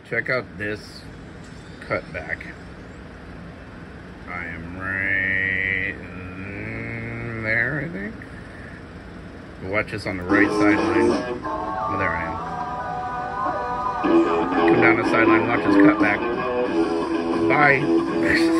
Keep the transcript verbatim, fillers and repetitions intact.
check out this cutback. I am right there, I think. Watch this on the right sideline. Oh, there I am. Come down the sideline, watch this cutback. Bye.